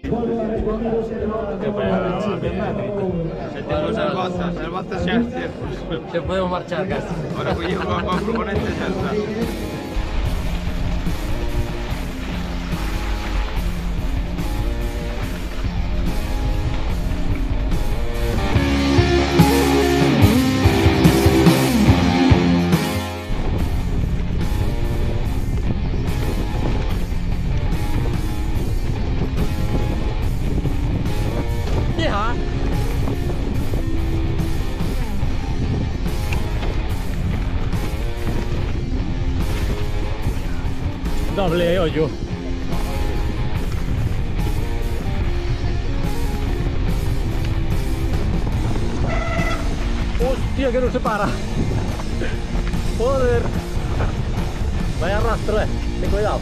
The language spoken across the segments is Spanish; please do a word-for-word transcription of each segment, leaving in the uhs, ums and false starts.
Qué pena, Sentimos salvatas, salvatas ya es cierto. se podemos marchar casi. Ahora voy a jugar con proponentes ya está. Doble hoyo. Hostia, que no se para. Joder. Vaya arrastro, eh. Ten cuidado.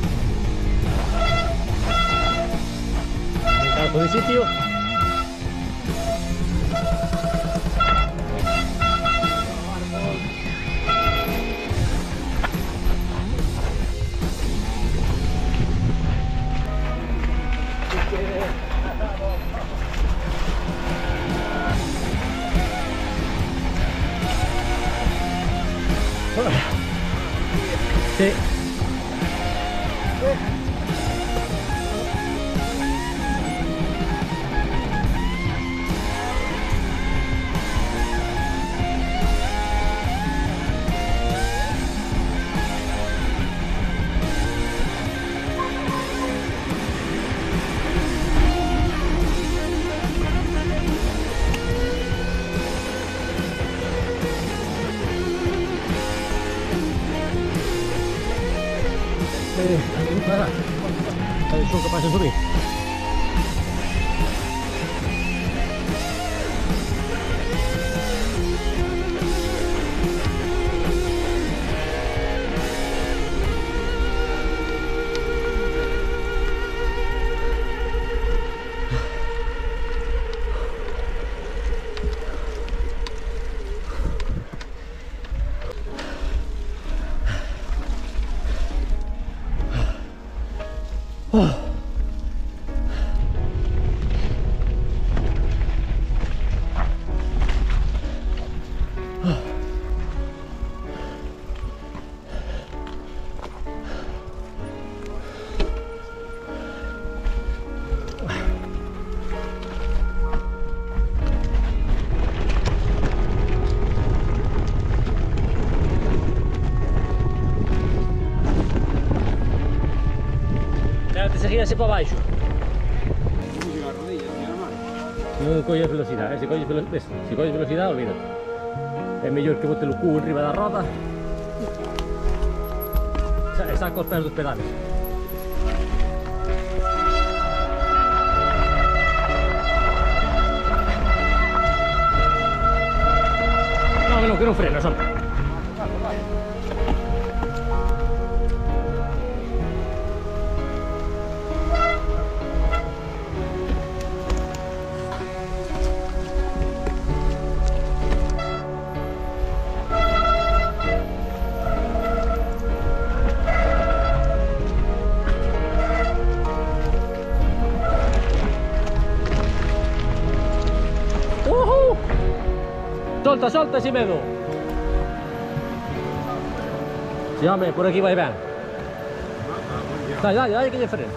Me calco de sitio. Sí. Hay su capaz de subir. Oh. Se gira sempre para baixo. Non colles velocidade, se colles velocidade, se colles velocidade, olvídate. É mellor que bote o cu en riba da roda e saca os pés dos pedales. No, que non, que non freno, solta. Solta, solta sin miedo. Sí, hombre, por aquí va bien. Dale, dale, dale que ya freno.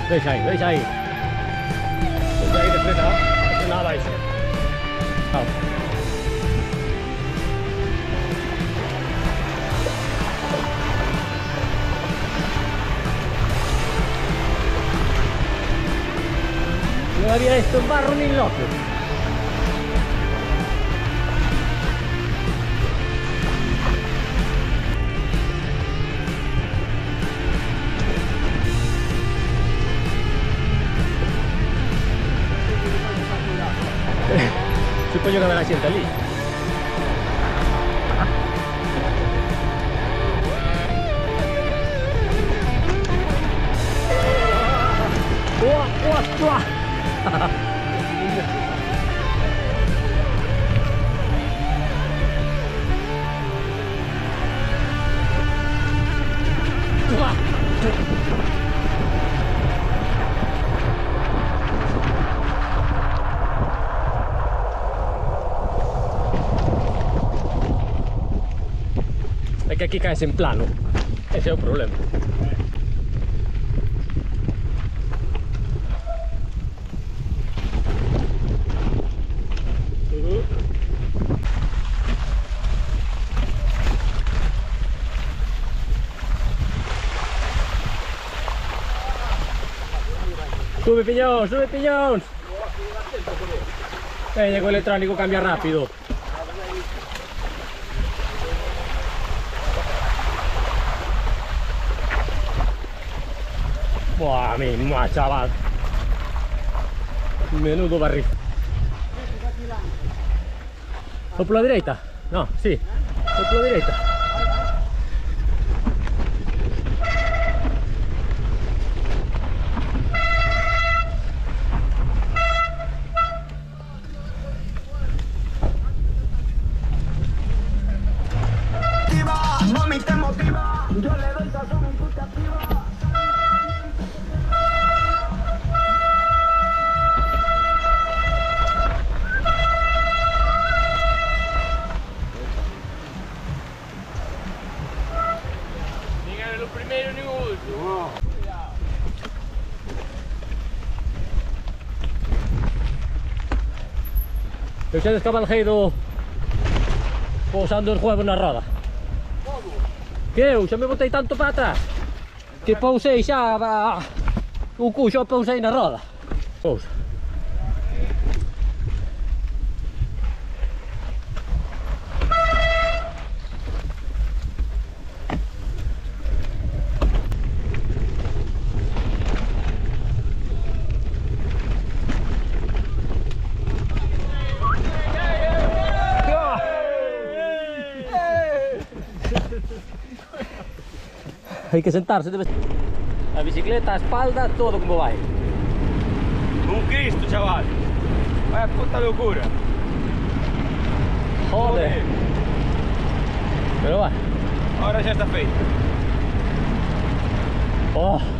Veis ahí, veis ahí. Veis ahí de frena, de frena baixa. Vamos. No había esto en barro ni en loco. Supongo que me la sienta lì. ¡Uah, uah, uah! Es que aquí caes en plano, ese es el problema. Sube piñón, sube piñón. Eh, con eletrónico cambia rápido. Buah, misma, chaval. Menudo barril. ¿Soplo a la derecha? No, sí. Soplo a la derecha. Mami te motiva, yo le doy sazón en tu activa. Ninguém no primeiro nem o último. Eu xa descabalgueiro pousando os huevos na roda. Que eu xa me botei tanto para atrás que pousei xa a... o cu xa pousei na roda. Pousa. Hay que sentarse, debe... La bicicleta, espalda, todo como va. Un Cristo, chaval. Vaya puta locura. Joder. Pero va. Ahora ya está feito. Oh.